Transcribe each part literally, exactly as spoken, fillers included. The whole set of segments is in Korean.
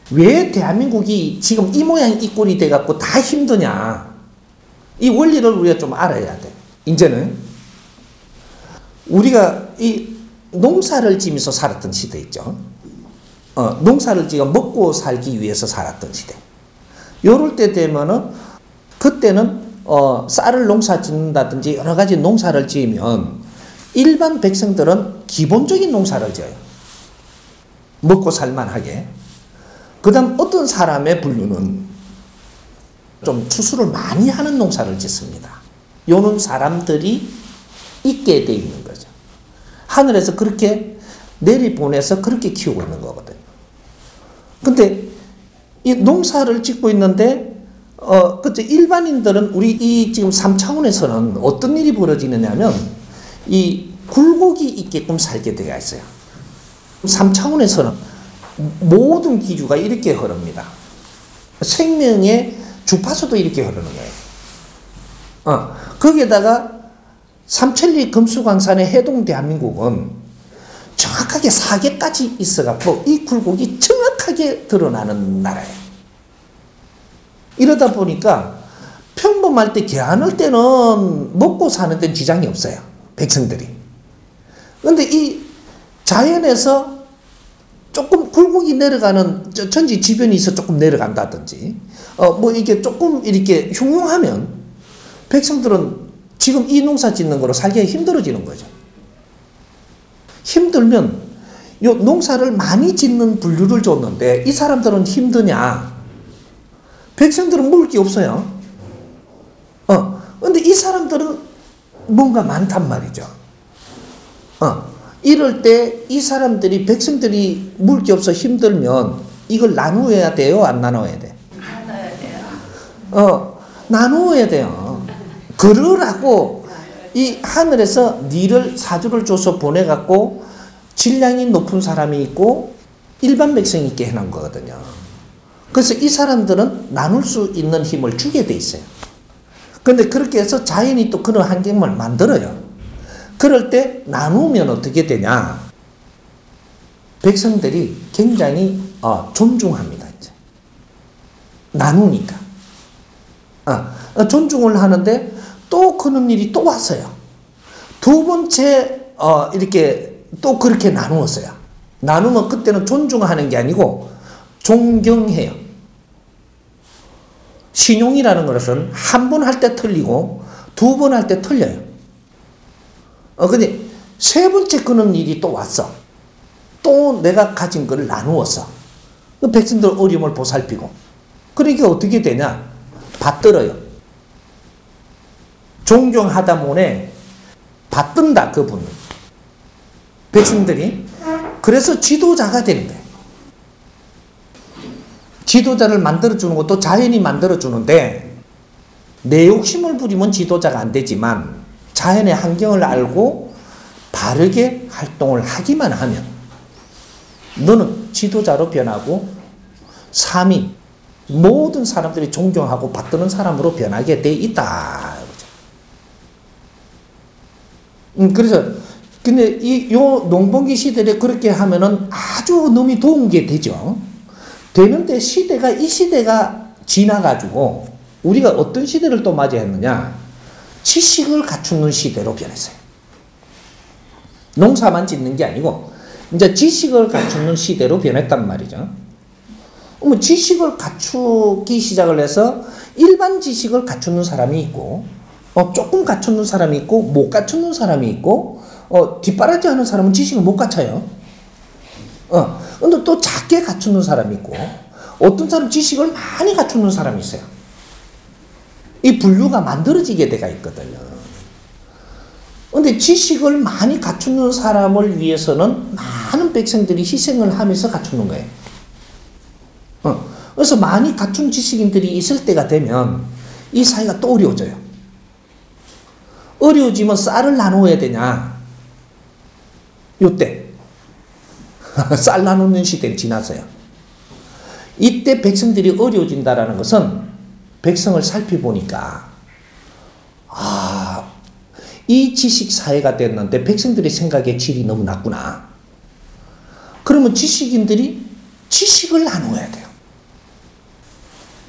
왜 대한민국이 지금 이 모양 이 꼴이 돼갖고 다 힘드냐. 이 원리를 우리가 좀 알아야 돼. 이제는 우리가 이 농사를 지면서 살았던 시대 있죠. 어, 농사를 지어 먹고 살기 위해서 살았던 시대. 요럴 때 되면은 그때는 어, 쌀을 농사 짓는다든지 여러 가지 농사를 지으면 일반 백성들은 기본적인 농사를 지어요. 먹고 살만하게. 그 다음 어떤 사람의 분류는 좀 추수를 많이 하는 농사를 짓습니다. 요는 사람들이 있게 돼 있는 거죠. 하늘에서 그렇게 내리보내서 그렇게 키우고 있는 거거든요. 근데 이 농사를 짓고 있는데 어, 그치, 일반인들은 우리 이 지금 삼 차원에서는 어떤 일이 벌어지느냐면 이 굴곡이 있게끔 살게 되어 있어요. 삼 차원에서는 모든 기류가 이렇게 흐릅니다. 생명의 주파수도 이렇게 흐르는 거예요. 어, 거기에다가 삼천리 금수강산의 해동 대한민국은 정확하게 사 개까지 있어갖고 이 굴곡이 정확하게 드러나는 나라예요. 이러다 보니까 평범할 때 개안할 때는 먹고 사는 데는 지장이 없어요. 백성들이. 근데 이 자연에서 조금 굴곡이 내려가는 천지 지변이 있어 조금 내려간다든지 어 뭐 이게 조금 이렇게 흉흉하면 백성들은 지금 이 농사 짓는 거로 살기가 힘들어지는 거죠. 힘들면 요 농사를 많이 짓는 분류를 줬는데 이 사람들은 힘드냐? 백성들은 먹을 게 없어요. 어, 근데 이 사람들은 뭔가 많단 말이죠. 어, 이럴 때 이 사람들이, 백성들이 먹을 게 없어 힘들면 이걸 나누어야 돼요? 안 나눠야 돼? 나눠야 돼요. 어, 나누어야 돼요. 그러라고 이 하늘에서 니를 사주를 줘서 보내갖고 질량이 높은 사람이 있고 일반 백성이 있게 해놓은 거거든요. 그래서 이 사람들은 나눌 수 있는 힘을 주게 돼 있어요. 그런데 그렇게 해서 자연이 또 그런 환경을 만들어요. 그럴 때 나누면 어떻게 되냐? 백성들이 굉장히 어, 존중합니다. 이제. 나누니까. 어, 존중을 하는데 또 그런 일이 또 왔어요. 두 번째 어, 이렇게 또 그렇게 나누었어요. 나누면 그때는 존중하는 게 아니고 존경해요. 신용이라는 것은 한 번 할 때 틀리고 두 번 할 때 틀려요. 어, 근데 세 번째 그런 일이 또 왔어. 또 내가 가진 걸 나누었어. 그 백성들 어려움을 보살피고. 그러니까 어떻게 되냐? 받들어요. 존경하다 보니 받든다, 그분을. 백성들이. 그래서 지도자가 되는 거예요. 지도자를 만들어주는 것도 자연이 만들어주는데 내 욕심을 부리면 지도자가 안 되지만 자연의 환경을 알고 바르게 활동을 하기만 하면 너는 지도자로 변하고 삶이 모든 사람들이 존경하고 받드는 사람으로 변하게 돼 있다. 음, 그래서 근데 이 요 농번기 시대에 그렇게 하면은 아주 너무 도운 게 되죠. 되는데 시대가 이 시대가 지나가지고 우리가 어떤 시대를 또 맞이했느냐? 지식을 갖추는 시대로 변했어요. 농사만 짓는 게 아니고 이제 지식을 갖추는 시대로 변했단 말이죠. 뭐 지식을 갖추기 시작을 해서 일반 지식을 갖추는 사람이 있고 어, 조금 갖추는 사람이 있고 못 갖추는 사람이 있고 어, 뒷바라지 하는 사람은 지식을 못 갖춰요. 어, 근데 또 작게 갖추는 사람이 있고 어떤 사람 지식을 많이 갖추는 사람이 있어요. 이 분류가 만들어지게 돼가 있거든요. 근데 지식을 많이 갖추는 사람을 위해서는 많은 백성들이 희생을 하면서 갖추는 거예요. 어, 그래서 많이 갖춘 지식인들이 있을 때가 되면 이 사회가 또 어려워져요. 어려워지면 쌀을 나누어야 되냐? 요때 쌀 나누는 시대는 지났어요. 이때 백성들이 어려워진다라는 것은 백성을 살펴보니까 아, 이 지식 사회가 됐는데 백성들의 생각의 질이 너무 낮구나. 그러면 지식인들이 지식을 나누어야 돼요.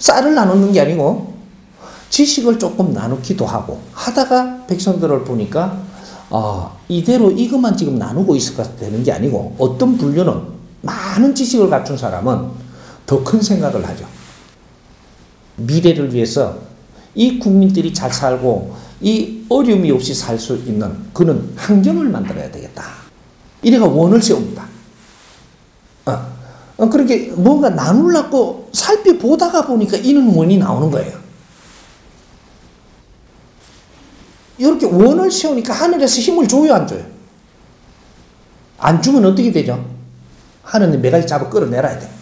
쌀을 나누는 게 아니고 지식을 조금 나누기도 하고 하다가 백성들을 보니까 아, 이대로 이것만 지금 나누고 있어도 되는 게 아니고 어떤 분류는 많은 지식을 갖춘 사람은 더 큰 생각을 하죠. 미래를 위해서 이 국민들이 잘 살고 이 어려움이 없이 살 수 있는 그런 환경을 만들어야 되겠다. 이래가 원을 세웁니다. 어. 어, 그렇게 뭔가 나누려고 살펴보다가 보니까 이는 원이 나오는 거예요. 이렇게 원을 세우니까 하늘에서 힘을 줘요, 안 줘요? 안 주면 어떻게 되죠? 하느님 매가지 잡아 끌어내려야 돼.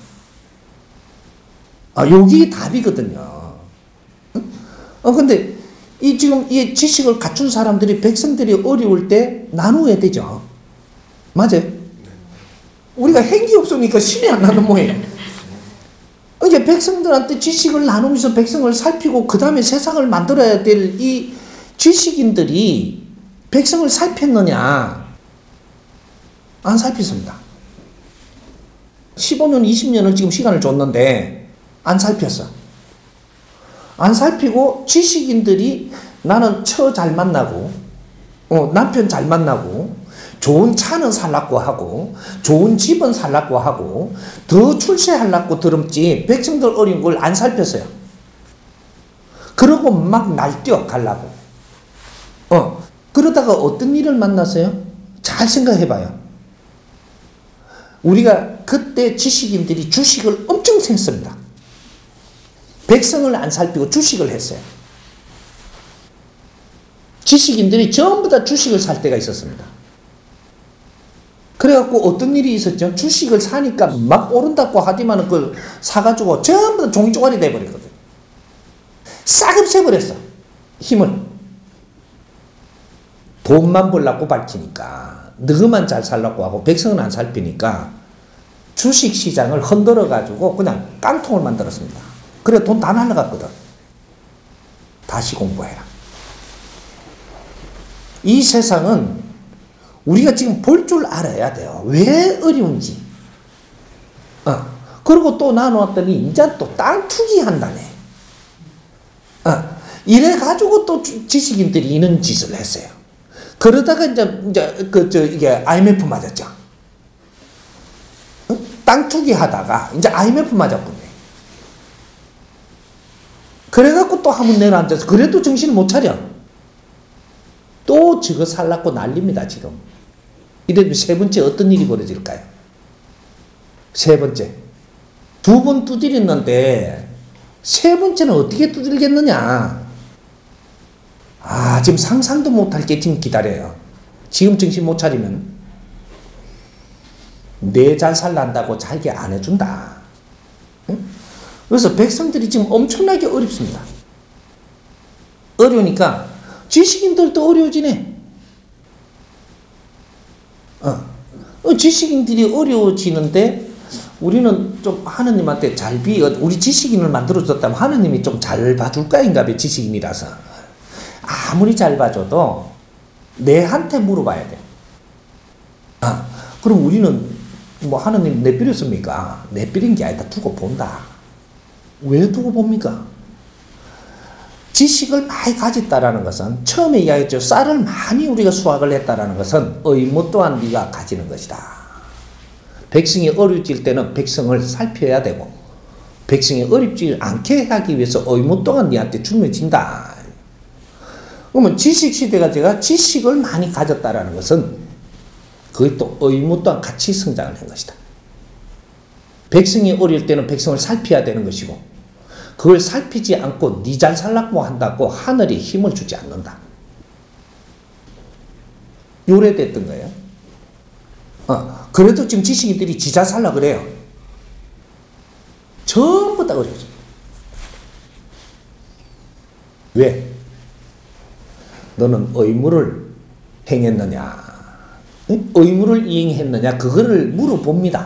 아, 여기 답이거든요. 어, 근데 이 지금 이 지식을 갖춘 사람들이 백성들이 어려울 때 나누어야 되죠. 맞아요? 우리가 행기 없으니까 신이 안 나는 모양이에요. 이제 백성들한테 지식을 나누면서 백성을 살피고 그 다음에 세상을 만들어야 될 이 지식인들이 백성을 살폈느냐? 안 살폈습니다. 십오 년, 이십 년을 지금 시간을 줬는데 안 살폈어. 안 살피고 지식인들이 나는 처 잘 만나고 어, 남편 잘 만나고 좋은 차는 살라고 하고 좋은 집은 살라고 하고 더 출세하려고 들었지 백성들 어려운 걸 안 살폈어요. 그러고 막 날뛰어 가려고. 어, 그러다가 어떤 일을 만났어요? 잘 생각해봐요. 우리가 그때 지식인들이 주식을 엄청 샜습니다. 백성을 안 살피고 주식을 했어요. 지식인들이 전부 다 주식을 살 때가 있었습니다. 그래갖고 어떤 일이 있었죠? 주식을 사니까 막 오른다고 하지만 그걸 사가지고 전부 다 종이조각이 돼버렸거든. 싹 없애버렸어. 힘을. 돈만 벌라고 밝히니까 너만 잘 살라고 하고 백성은 안 살피니까 주식시장을 흔들어가지고 그냥 깡통을 만들었습니다. 그래 돈 다 날라갔거든. 다시 공부해라. 이 세상은 우리가 지금 볼 줄 알아야 돼요. 왜 어려운지. 어. 그리고 또 나누었더니 이제 또 땅 투기한다네. 어. 이래가지고 또 지식인들이 이런 짓을 했어요. 그러다가 이제, 이제, 그, 저, 이게 아이엠에프 맞았죠. 어? 땅 투기 하다가 이제 아이엠에프 맞았군요. 그래갖고 또 한번 내려앉아서 그래도 정신을 못 차려. 또 저거 살라고 난립니다, 지금. 이래도 세 번째 어떤 일이 벌어질까요? 세 번째. 두 번 두드렸는데 세 번째는 어떻게 두들겠느냐? 아, 지금 상상도 못할 게 지금 기다려요. 지금 정신 못 차리면 내 잘 살란다고 잘게 안 해준다. 응? 그래서 백성들이 지금 엄청나게 어렵습니다. 어려우니까 지식인들도 어려워지네. 어. 어, 지식인들이 어려워지는데 우리는 좀 하느님한테 잘 비, 우리 지식인을 만들어줬다면 하느님이 좀 잘 봐줄까 인가 봐. 지식인이라서. 아무리 잘 봐줘도 내한테 물어봐야 돼. 아, 그럼 우리는 뭐 하느님 내버렸습니까? 내버린 게 아니다. 두고 본다. 왜 두고 봅니까? 지식을 많이 가졌다라는 것은 처음에 이야기했죠. 쌀을 많이 우리가 수확을 했다라는 것은 의무 또한 네가 가지는 것이다. 백성이 어려질 때는 백성을 살펴야 되고 백성이 어렵지 않게 하기 위해서 의무 또한 네한테 주어진다. 그러면 지식시대가 제가 지식을 많이 가졌다라는 것은 그게 또 의무 또한 같이 성장을 한 것이다. 백성이 어릴 때는 백성을 살펴야 되는 것이고 그걸 살피지 않고 니 잘 살라고 한다고 하늘이 힘을 주지 않는다. 요래됐던 거예요. 어, 그래도 지금 지식인들이 지 잘 살라 그래요. 전부 다 어려워져. 왜? 너는 의무를 행했느냐? 의무를 이행했느냐? 그거를 물어봅니다.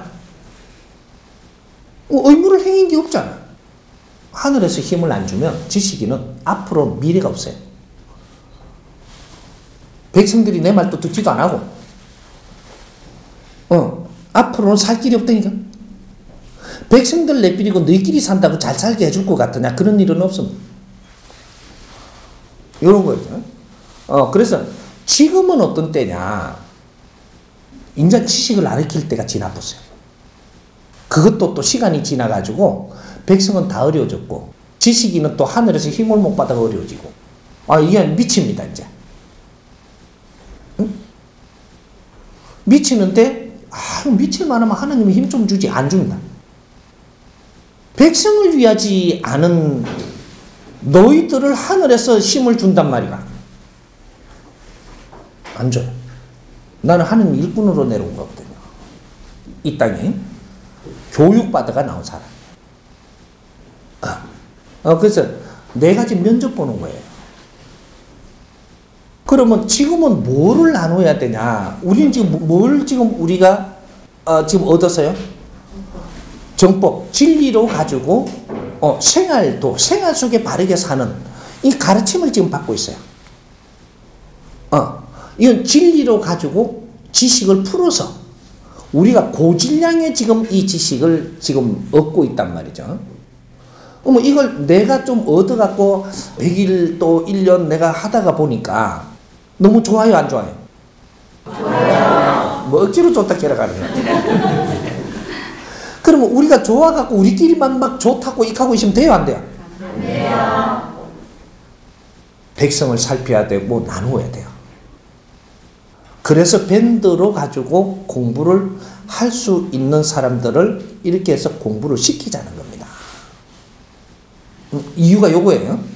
의무를 행한 게 없잖아. 하늘에서 힘을 안 주면 지식인은 앞으로 미래가 없어요. 백성들이 내 말도 듣지도 안 하고, 어, 앞으로는 살 길이 없다니까. 백성들 내버리고 너희끼리 산다고 잘 살게 해줄 것 같으냐? 그런 일은 없습니다. 이런 거죠. 어, 그래서 지금은 어떤 때냐? 인자 지식을 가르칠 때가 지나버렸어요. 그것도 또 시간이 지나가지고 백성은 다 어려워졌고 지식인은 또 하늘에서 힘을 못 받아 어려워지고 아 이게 미칩니다 이제. 응? 미치는데 아 미칠 만하면 하나님이 힘 좀 주지 안 줍니다. 백성을 위하지 않은 너희들을 하늘에서 힘을 준단 말이야. 안 줘요. 나는 하나님 일꾼으로 내려온 거거든요. 이 땅에 교육받아가 나온 사람. 어, 그래서 네 가지 면접 보는 거예요. 그러면 지금은 뭐를 나눠야 되냐? 우리는 지금 뭘 지금 우리가 어, 지금 얻었어요? 정법, 진리로 가지고 어, 생활도 생활 속에 바르게 사는 이 가르침을 지금 받고 있어요. 어, 이건 진리로 가지고 지식을 풀어서 우리가 고질량의 지금 이 지식을 지금 얻고 있단 말이죠. 그러면 이걸 내가 좀 얻어갖고 백 일 또 일 년 내가 하다가 보니까 너무 좋아요, 안 좋아요? 좋아요. 뭐 억지로 좋다 깨라가는 거야. 그러면 우리가 좋아갖고 우리끼리만 막 좋다고 익하고 있으면 돼요, 안 돼요? 안 돼요. 백성을 살펴야 되고 나누어야 돼요. 그래서 밴드로 가지고 공부를 할 수 있는 사람들을 이렇게 해서 공부를 시키자는 겁니다. 이유가 요거예요.